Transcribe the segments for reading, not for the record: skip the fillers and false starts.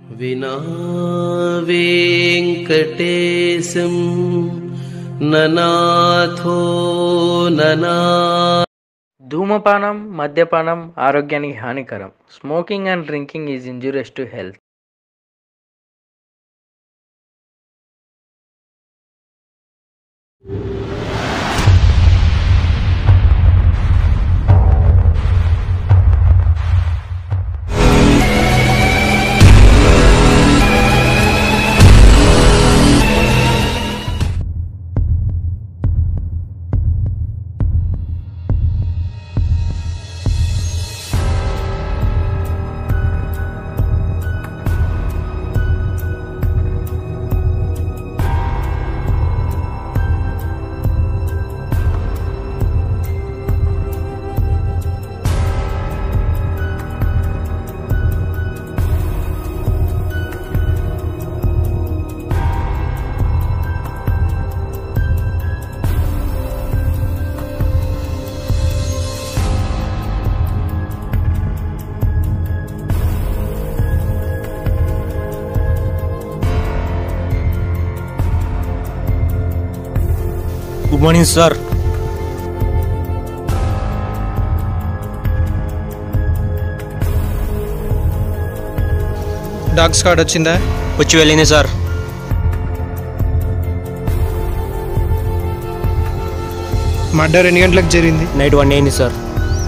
వినా వెంకటేశం ననాథో ననా. ధూమపానం, మద్యపానం ఆరోగ్యానికి హానికరం. Smoking and drinking is injurious to health. Good morning sir. డాగ్స్ కార్డ్ వచ్చిందా? వచ్చి వెళ్ళింది సార్. మర్డర్ ఎన్ని గంటలకు జరిగింది? నైట్ 1 అయింది సార్.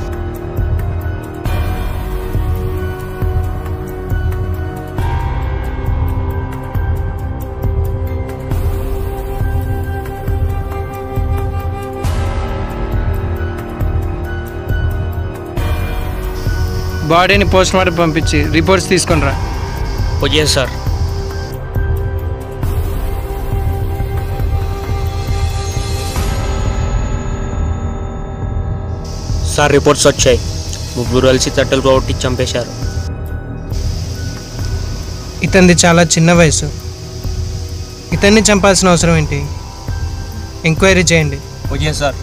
బాడీని పోస్ట్ మార్టం పంపించి రిపోర్ట్స్ తీసుకొని రా. Okay sir. సార్ రిపోర్ట్స్ వచ్చాయి. ముగ్గురు కలిసి తట్టలు కొట్టి చంపేశారు. ఇతనిది చాలా చిన్న వయసు. ఇతన్ని చంపాల్సిన అవసరం ఏంటి? ఎంక్వైరీ చేయండి. Okay sir.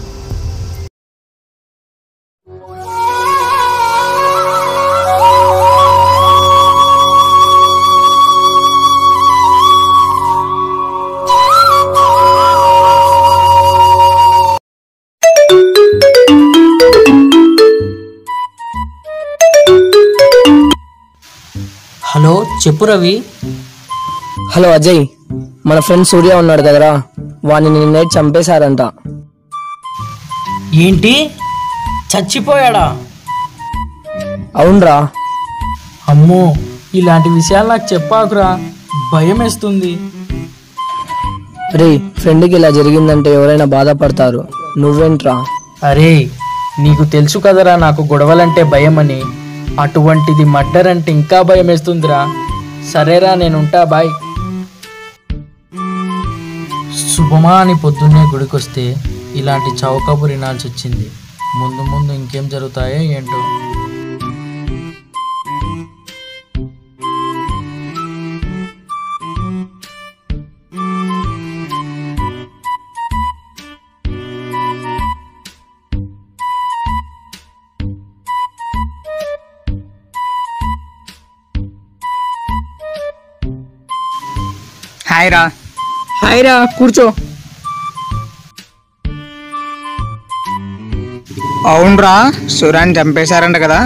హలో, చెప్పు రవి. హలో అజయ్, మన ఫ్రెండ్ సూర్య ఉన్నాడు కదరా, వాడిని నిన్నే చంపేశారంట. ఏంటి, చచ్చిపోయాడా? అవునరా. అమ్మో, ఇలాంటి విషయాలు నాకు చెప్పాకురా, భయం వేస్తుంది. రే, ఫ్రెండ్కి ఇలా జరిగిందంటే ఎవరైనా బాధపడతారు, నువ్వేంట్రా? అరే, నీకు తెలుసు కదరా నాకు గొడవలంటే భయం అని. అటువంటిది మర్డర్ అంటే ఇంకా భయం వేస్తుందిరా. సరేరా, నేనుంటా, బాయ్. శుభమా అని పొద్దున్నే గుడికొస్తే ఇలాంటి చౌకబు వినాల్సి వచ్చింది. ముందు ముందు ఇంకేం జరుగుతాయో ఏంటో. హాయ్ రా. హాయ్ రా, కూర్చో. అవునరా, సూర్యాన్ని చంపేశారంట కదా.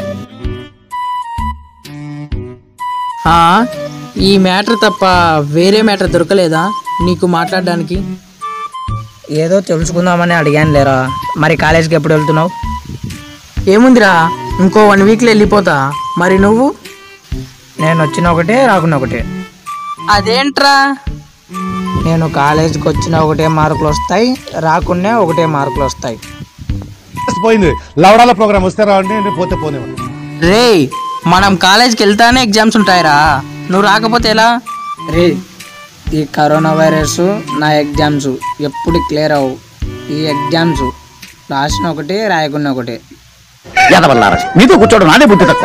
ఈ మ్యాటర్ తప్ప వేరే మ్యాటర్ దొరకలేదా నీకు మాట్లాడడానికి? ఏదో తెలుసుకుందామని అడిగాను లేరా. మరి కాలేజ్కి ఎప్పుడు వెళ్తున్నావు? ఏముందిరా, ఇంకో 1 వీక్లో వెళ్ళిపోతా. మరి నువ్వు? నేను వచ్చిన ఒకటే, రాకున్న ఒకటే. అదేంట్రా? నేను కాలేజీకి వచ్చిన ఒకటే మార్కులు వస్తాయి, రాకున్నా ఒకటే మార్కులు వస్తాయి. పోయింది లవడాల ప్రోగ్రామ్ వస్తే రావండి, పోతే పోనేవాడు. రే, మనం కాలేజ్కి వెళ్తానే ఎగ్జామ్స్ ఉంటాయిరా, నువ్వు రాకపోతే ఎలా? రే, ఈ కరోనా వైరస్ నా ఎగ్జామ్స్ ఎప్పుడు క్లియర్ అవ్వు. ఈ ఎగ్జామ్స్ రాసిన ఒకటే, రాయకున్న ఒకటే. మీతో కూర్చోవడం నాదే బుద్ధి తక్కువ.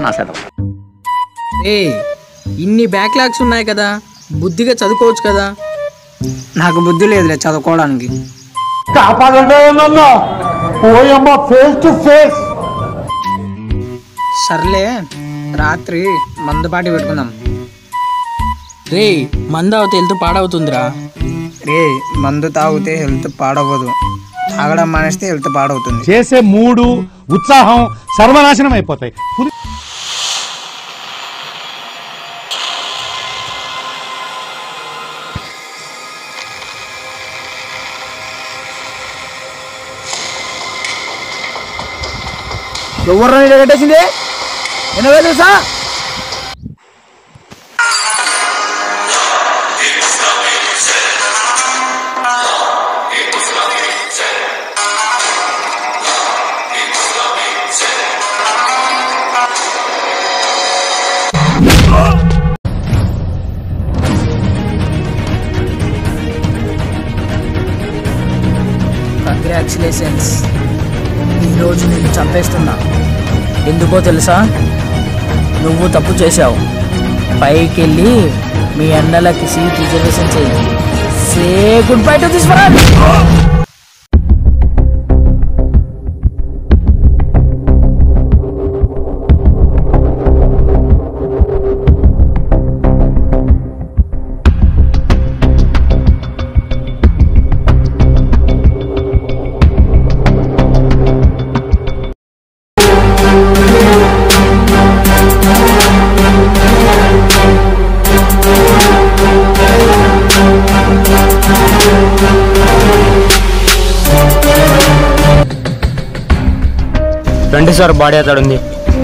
రే, ఇన్ని బ్యాక్లాగ్స్ ఉన్నాయి కదా, బుద్ధిగా చదువుకోవచ్చు కదా. నాకు బుద్ధి లేదులే చదువుకోవడానికి. సర్లే, రాత్రి మందుపాటి పెట్టుకుందాం. రే మందు అవుతే హెల్త్ పాడవుతుందిరా. రే మందు తాగితే హెల్త్ పాడవ్వదు, తాగడం మానేస్తే హెల్త్ పాడవుతుంది. చేసే మూడు ఉత్సాహం సర్వనాశనం అయిపోతాయి. ఎవరు కట్టేసింది ఎనభై తెలుసా? కంగ్రాచులేషన్స్, ఈరోజు నేను చంపేస్తున్నా. ఎందుకో తెలుసా? నువ్వు తప్పు చేశావు. పైకి వెళ్ళి మీ అన్నలకి సీట్ రిజర్వేషన్ చేయి. Say good bye to this world. రండి సార్, బాడీ అతడుంది.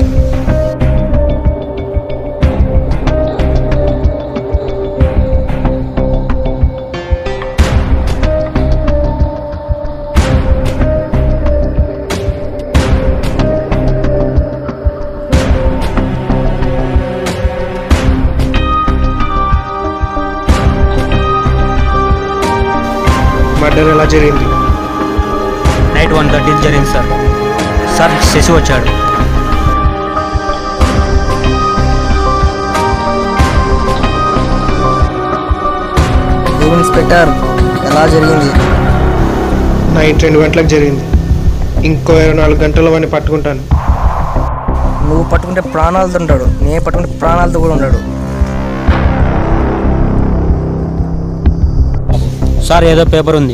మర్డర్ ఎలా జరిగింది? నైట్ 1:30 జరిగింది సార్. సార్ శశి వచ్చాడు. ఇన్స్పెక్టర్, ఎలా జరిగింది? నైట్ 2 గంటలకు జరిగింది. ఇంకో 24 గంటల్లో వాడిని పట్టుకుంటాను. నువ్వు పట్టుకుంటే ప్రాణాలతో ఉంటాడు, నేను పట్టుకుంటే ప్రాణాలతో కూడా ఉన్నాడు. సార్ ఏదో పేపర్ ఉంది.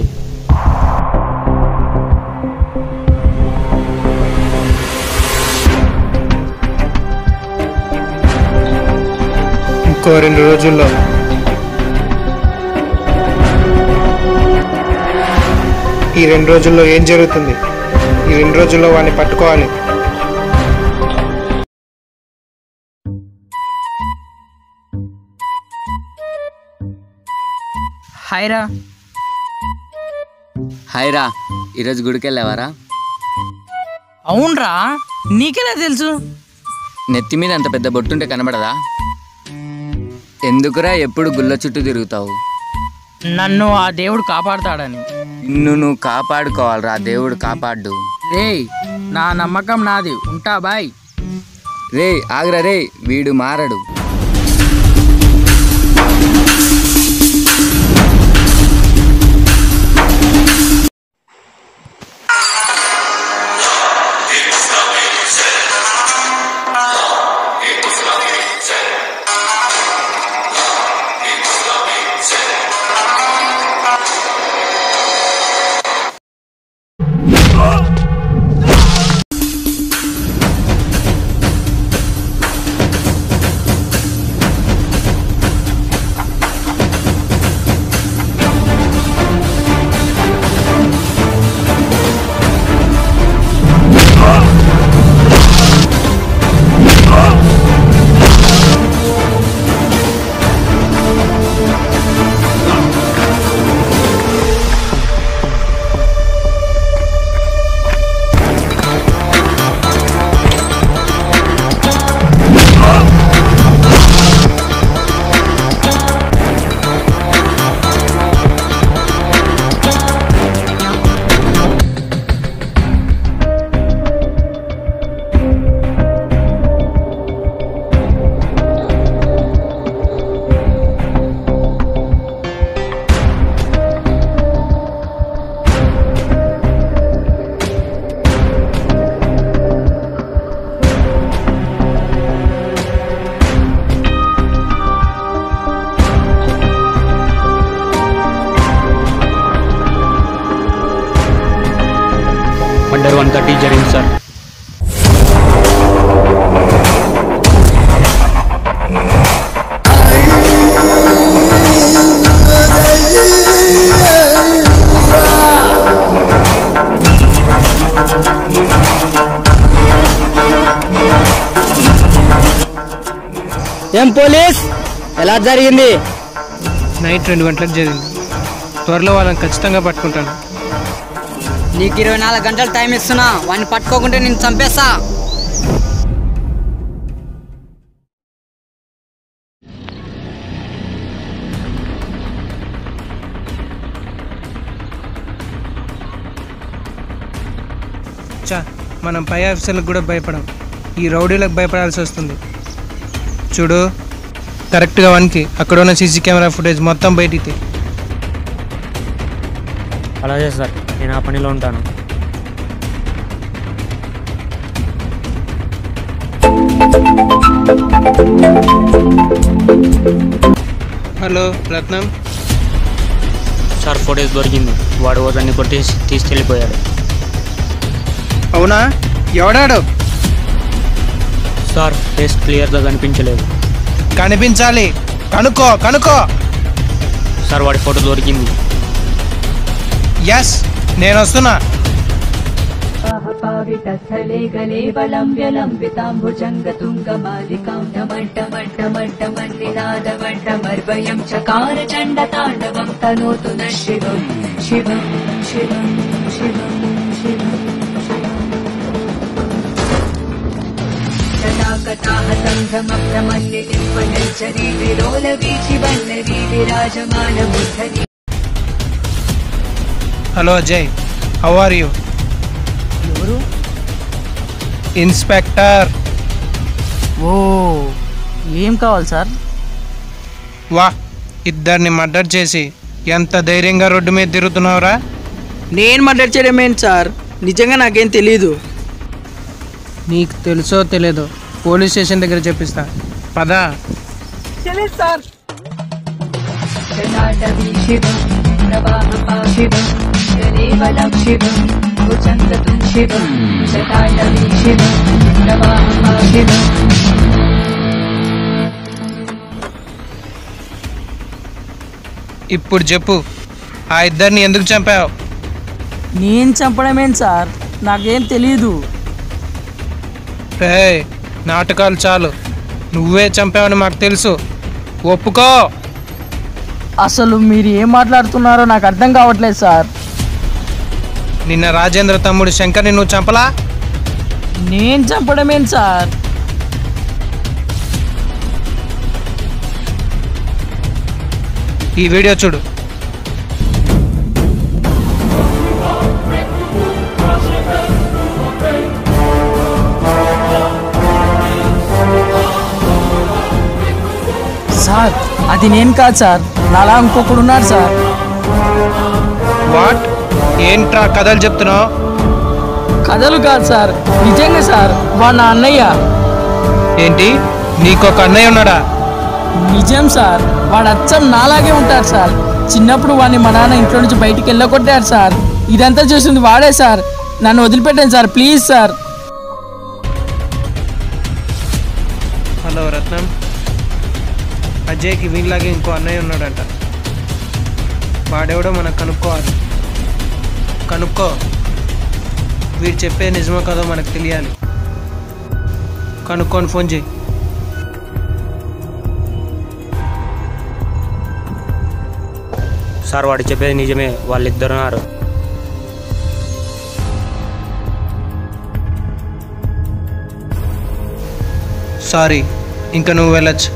ఇంకో 2 రోజుల్లో ఈ 2 రోజుల్లో ఏం జరుగుతుంది? ఈ 2 రోజుల్లో వాడిని పట్టుకోవాలి. హాయ్రా. హాయ్రా, ఈరోజు గుడికి వెళ్ళావారా? అవునరా, నీకెలా తెలుసు? నెత్తి మీద అంత పెద్ద బొట్టుంటే కనబడదా? ఎందుకురా ఎప్పుడు గుళ్ళ చుట్టూ తిరుగుతావు? నన్ను ఆ దేవుడు కాపాడుతాడని. నువ్వు కాపాడుకోవాలరా, దేవుడు కాపాడు. రే, నా నమ్మకం నాది. ఉంటా, బాయ్. రే ఆగ్రా, రే వీడు మారడు. జరిగింది సార్. ఏం పోలీస్, ఎలా జరిగింది? నైట్ 2 గంటలకు జరిగింది. త్వరలో వాళ్ళని ఖచ్చితంగా పట్టుకుంటాను. నీకు 24 గంటలు టైం ఇస్తున్నా, వాడిని పట్టుకోకుంటే నేను చంపేస్తా. మనం పై ఆఫీసర్లకు కూడా భయపడం, ఈ రౌడీలకు భయపడాల్సి వస్తుంది. చూడు, కరెక్ట్గా 1కి అక్కడ ఉన్న సీసీ కెమెరా ఫుటేజ్ మొత్తం బయటికి. అలాగే సార్, నేను ఆ పనిలో ఉంటాను. హలో రత్నం సార్, ఫోటేజ్ దొరికింది. వాడు ఓదాన్ని కొట్టేసి తీసుకెళ్ళిపోయాడు. అవునా? ఎవడాడు? సార్, ఫేస్ క్లియర్గా కనిపించలేదు. కనిపించాలి, కనుక్కో కనుక్కో. సార్, వాడి ఫోటో దొరికింది. ఎస్, నేను వస్తున్నా. Hello Ajay, how are you? ఎవరు? ఇన్స్పెక్టర్. ఓ, ఏం కావాలి సార్? వా, ఇద్దరిని మర్డర్ చేసి ఎంత ధైర్యంగా రోడ్డు మీద తిరుగుతున్నావురా? నేను మర్డర్ చేయడం ఏంటి సార్? నిజంగా నాకేం తెలీదు. నీకు తెలుసో తెలియదో పోలీస్ స్టేషన్ దగ్గర చెప్పిస్తా, పదా. తెలియదు సార్. ఇప్పుడు చెప్పు, ఆ ఇద్దరిని ఎందుకు చంపావు? నేను చంపడం ఏంటి సార్? నాకేం తెలీదు. రే, నాటకాలు చాలు. నువ్వే చంపావని మాకు తెలుసు, ఒప్పుకో. అసలు మీరు ఏం మాట్లాడుతున్నారో నాకు అర్థం కావట్లేదు సార్. నిన్న రాజేంద్ర తమ్ముడు శంకర్ని నువ్వు చంపలా? నేను చంపడం ఏంటి సార్? ఈ వీడియో చూడు. సార్, అది నేను కాదు సార్, నాలా ఇంకొకడు ఉన్నాడు సార్. వాట్? ఏంట్రా కథలు చెప్తున్నావు? కథలు కాదు సార్, నిజంగా సార్. వాడు నా అన్నయ్య. ఏంటి, నీకొక అన్నయ్య ఉన్నాడా? నిజం సార్, వాడు అచ్చం నాలాగే ఉంటాడు సార్. చిన్నప్పుడు వాడిని మా నాన్న ఇంట్లో నుంచి బయటికి వెళ్ళగొట్టాడు సార్. ఇదంతా చేసింది వాడే సార్. నన్ను వదిలిపెట్టండి sir, please sir. Hello Ratnam, అజయ్కి వీళ్ళలాగే ఇంకో అన్నయ్య ఉన్నాడంట. వాడెవడో మనకు కనుక్కోవాలి. కనుక్కో, వీడు చెప్పే నిజమో కదో మనకు తెలియాలి. కనుక్కొని ఫోన్ చేయి. సార్, వాడు చెప్పేది నిజమే, వాళ్ళిద్దరున్నారు. సారీ, ఇంకా నువ్వు వెళ్ళొచ్చు.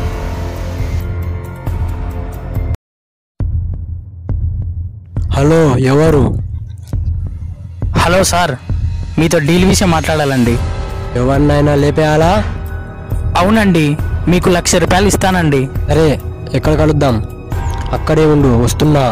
హలో, ఎవరు? హలో సార్, మీతో డీల్ విషయం మాట్లాడాలండి. ఎవరినైనా లేపేయాలా? అవునండి, మీకు 1,00,000 రూపాయలు ఇస్తానండి. అరే, ఎక్కడ కలుద్దాం? అక్కడే ఉండు, వస్తున్నా.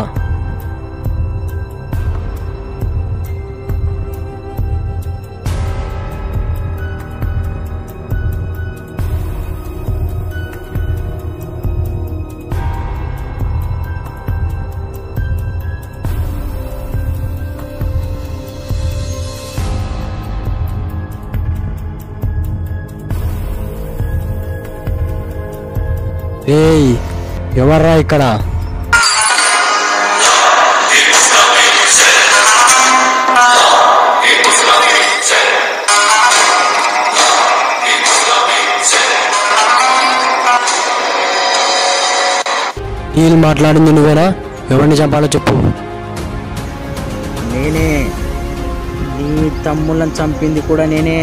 ఏయ్ ఎవర్రా ఇక్కడ? వీళ్ళు మాట్లాడింది నువ్వేనా? ఎవరిని చంపాలో చెప్పు. నేనే. నీ తమ్ముళ్ళని చంపింది కూడా నేనే.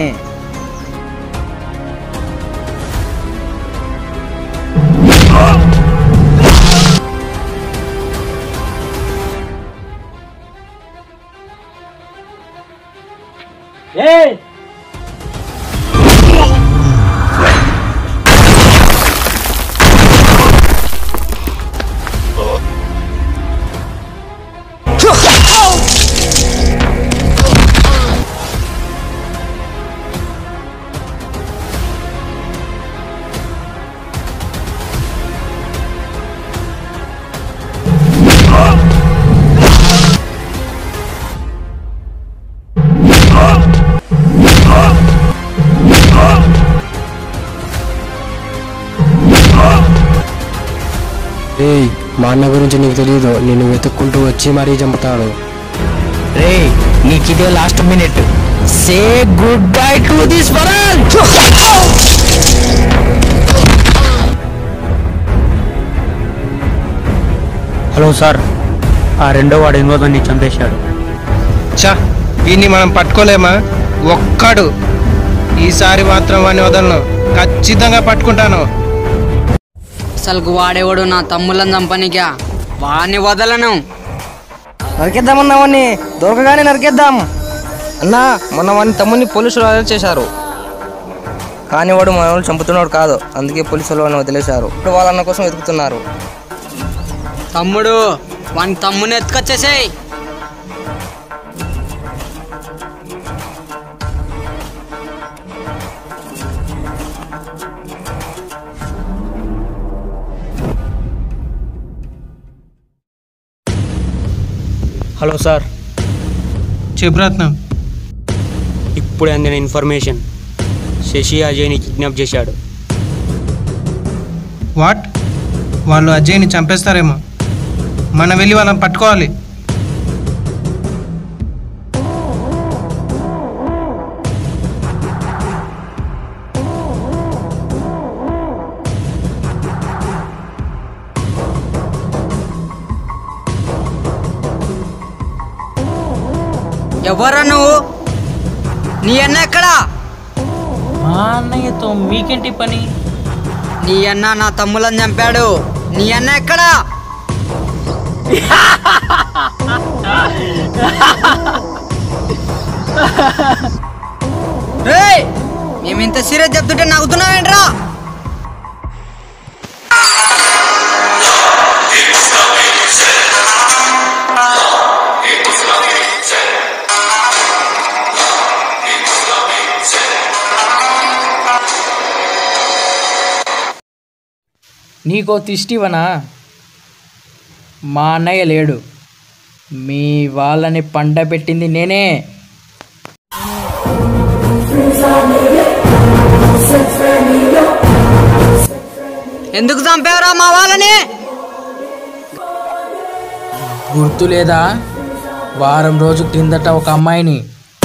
ఏయ్ మా అన్న గురించి నీకు తెలియదు, నిన్ను వెతుక్కుంటూ వచ్చి మరీ చంపుతాడు. రే నీకిదే last minute. Say good bye to this world. Hello sir, ఆ రెండో వాడు ఇంకోదాన్ని చంపేశాడు. చా వీడిని మనం పట్టుకోలేమా? ఒక్కడు. ఈసారి మాత్రం వాడిని వదలను, ఖచ్చితంగా పట్టుకుంటాను. అసలు వాడేవాడు నా తమ్ముళ్ళని చంపనికా? వాడిని వదలను. నరికేద్దామన్నా వాడిని, దొరకగానే నరికేద్దాం అన్నా. మొన్న వాడిని తమ్ముడిని పోలీసులు అరెస్ట్ చేశారు, కానీ వాడు మన వాళ్ళు చంపుతున్నాడు కాదు, అందుకే పోలీసులు వాడిని వదిలేశారు. ఇప్పుడు వాళ్ళన్న కోసం వెతుకుతున్నారు. తమ్ముడు వాడిని తమ్ముని ఎత్తుకొచ్చేసేయ్. హలో సార్, చెబ్రత్నం. ఇప్పుడే అందిన ఇన్ఫర్మేషన్, శశి అజయ్ని కిడ్నాప్ చేశాడు. వాట్? వాళ్ళు అజయ్ని చంపేస్తారేమో, మనం వెళ్ళి వాళ్ళని పట్టుకోవాలి. ఎవరా నువ్వు? నీ అన్న ఎక్కడా? మా అన్నయ్యతో మీకేంటి పని? నీ అన్న నా తమ్ముళ్ళని చంపాడు. నీ అన్న ఎక్కడా? రేయ్, మేము ఇంత సీరియస్ చెప్తుంటే నవ్వుతున్నావేంట్రా? నీకో తిష్టివనా? మా అన్నయ్య లేడు, మీ వాళ్ళని పండ పెట్టింది నేనే. ఎందుకు చంపేవరా మా వాళ్ళని? గుర్తు లేదా? వారం రోజు కిందట ఒక అమ్మాయిని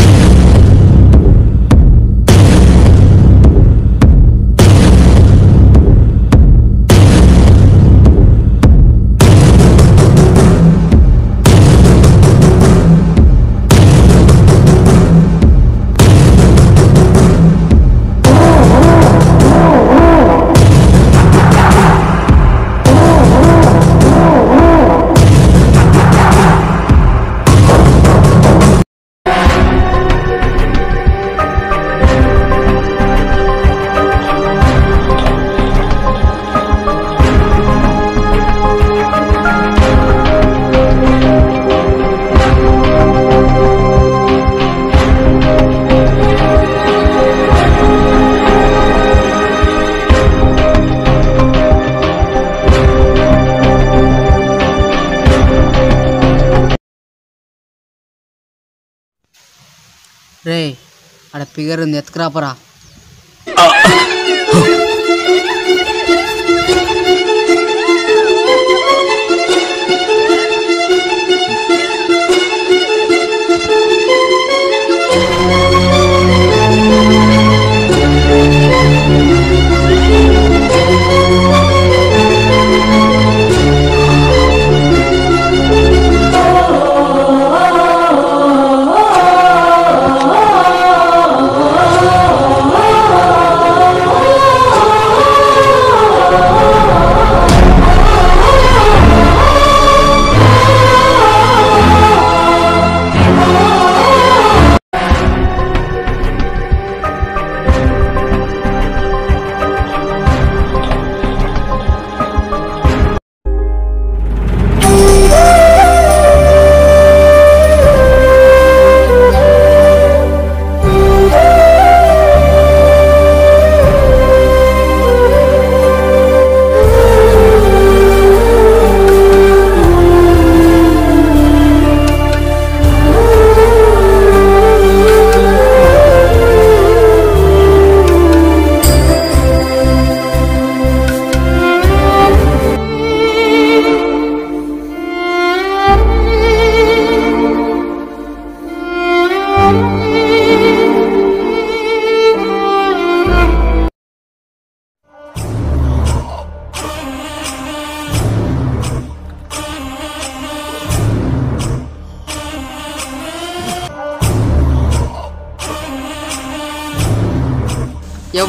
రే ఆడ ఫిగర్ ఉంది, ఎత్తుకురాపరా.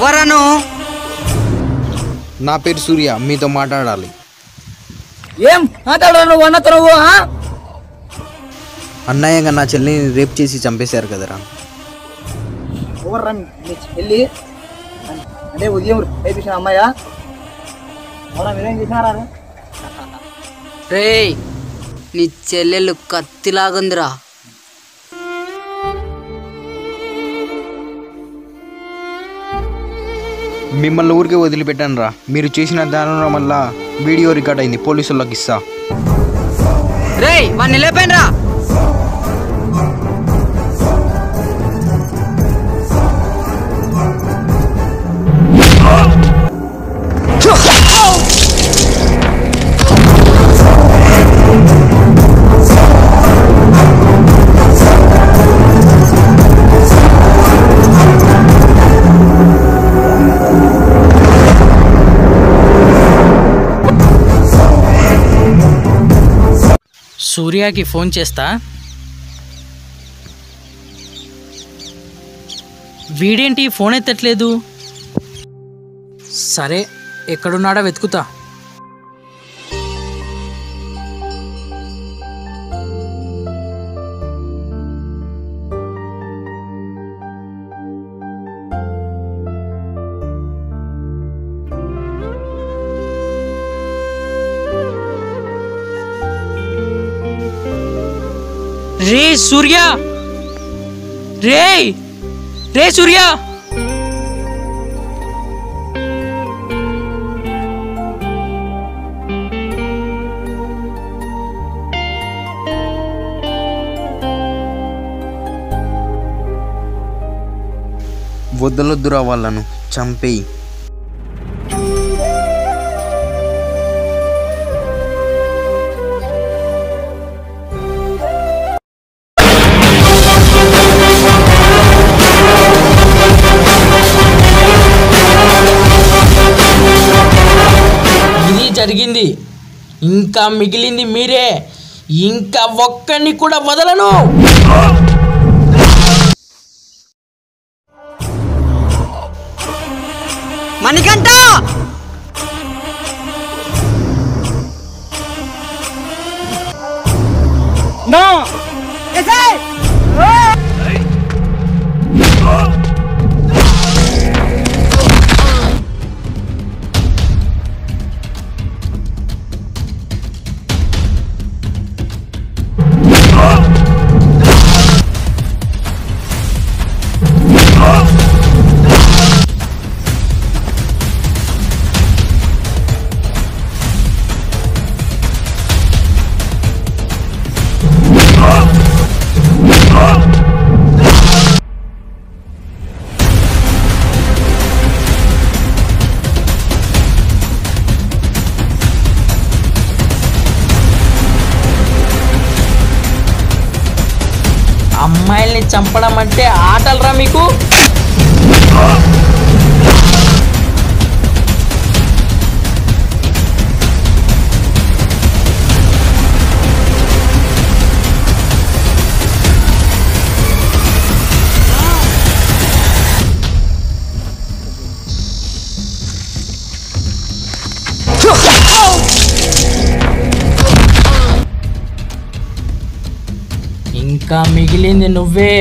ఎవరను? నా పేరు సూర్య, మీతో మాట్లాడాలి. ఏం మాట్లాడావు నువ్వు అన్నతో నువ్వు? అన్యాయంగా నా చెల్లిని రేప్ చేసి చంపేశారు కదరా. ఎవర్రా మీ చెల్లి? అంటే ఉదయం రేపించిన అమ్మాయా? అవునా, మీరేం చేసినారా? రేయ్, నీ చెల్లెలు కత్తిలాగుందిరా. మిమ్మల్ని ఊరికే వదిలిపెట్టాను రా. మీరు చేసిన దారుణం వల్ల వీడియో రికార్డ్ అయింది, పోలీసులకు ఇస్తా. రేయ్, వాడిని లేపేనరా. సూర్యకి ఫోన్ చేస్తా. వీడేంటి ఫోన్ ఎత్తట్లేదు? సరే, ఎక్కడున్నాడో వెతుకుతా. రే సూర్య, రే రే సూర్య, వదలొద్దురా వాళ్ళను, చంపేయి. ఇది జరిగింది, ఇంకా మిగిలింది మీరే. ఇంకా ఒక్కడిని కూడా వదలను. మణికంఠ, నో అమ్మాయిల్ని చంపడం అంటే ఆటలరా మీకు? ఇంకా మిగిలింది నువ్వే.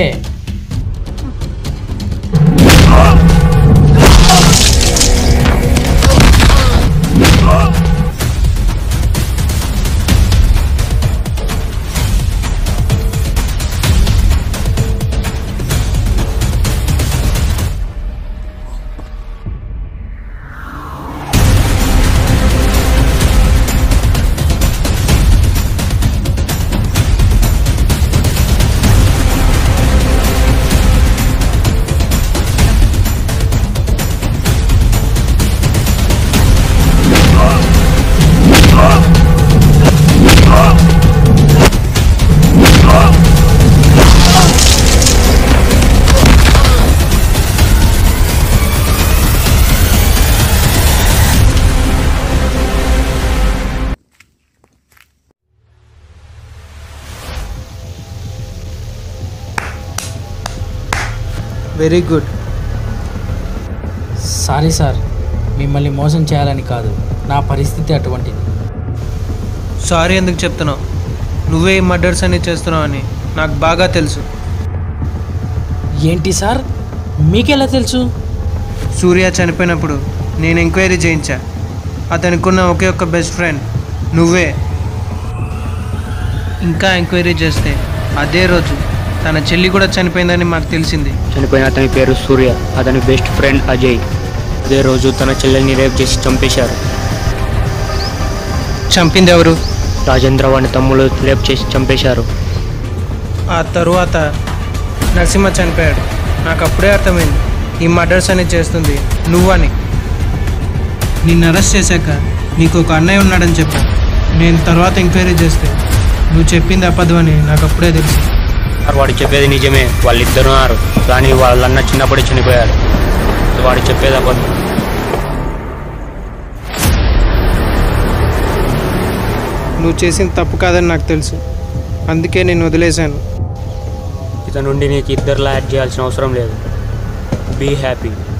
Very good. సారీ సార్, మిమ్మల్ని మోసం చేయాలని కాదు, నా పరిస్థితి అటువంటిది. సారీ ఎందుకు చెప్తున్నావు? నువ్వే ఈ మర్డర్స్ అన్ని చేస్తున్నావు అని నాకు బాగా తెలుసు. ఏంటి సార్, మీకెలా తెలుసు? సూర్య చనిపోయినప్పుడు నేను ఎంక్వైరీ చేయించా. అతనికున్న ఒకే ఒక్క బెస్ట్ ఫ్రెండ్ నువ్వే. ఇంకా ఎంక్వైరీ చేస్తే అదే రోజు తన చెల్లి కూడా చనిపోయిందని మాకు తెలిసింది. చనిపోయిన అతని పేరు సూర్య, అతని బెస్ట్ ఫ్రెండ్ అజయ్. అదే రోజు తన చెల్లెల్ని రేప్ చేసి చంపేశారు. చంపింది ఎవరు? రాజేంద్ర వాడిని తమ్ముళ్ళు రేప్ చేసి చంపేశారు. ఆ తరువాత నరసింహ చనిపోయాడు. నాకు అప్పుడే అర్థమైంది ఈ మర్డర్స్ అని చేస్తుంది నువ్వని. నిన్ను అరెస్ట్ చేశాక నీకు ఒక అన్నయ్య ఉన్నాడని చెప్పాను. నేను తర్వాత ఎంక్వైరీ చేస్తే నువ్వు చెప్పింది అబద్ధం అని నాకు అప్పుడే తెలుసు. వాడు చెప్పేది నిజమే, వాళ్ళిద్దరు ఉన్నారు, కానీ వాళ్ళన్న చిన్నప్పుడే చనిపోయారు. వాడు చెప్పేది అబద్ధం. నువ్వు చేసింది తప్పు కాదని నాకు తెలుసు, అందుకే నేను వదిలేశాను. ఇతను నుండి నీకు ఇద్దరులా యాడ్ చేయాల్సిన అవసరం లేదు. Be happy.